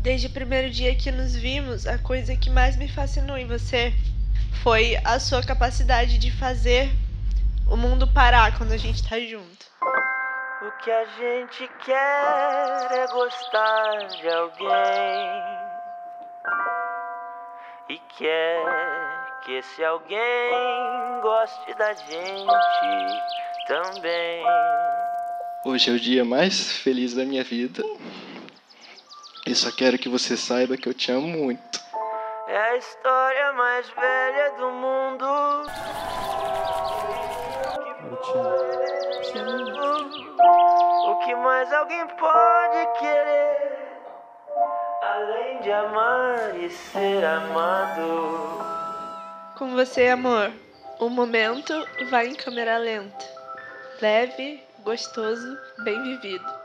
Desde o primeiro dia que nos vimos, a coisa que mais me fascinou em você foi a sua capacidade de fazer o mundo parar quando a gente tá junto. O que a gente quer é gostar de alguém e quer que esse alguém goste da gente também. Hoje é o dia mais feliz da minha vida. E só quero que você saiba que eu te amo muito. É a história mais velha do mundo. Eu te amo. Te amo muito. O que mais alguém pode querer, além de amar e ser amado? Com você, amor, o momento vai em câmera lenta. Leve, gostoso, bem vivido.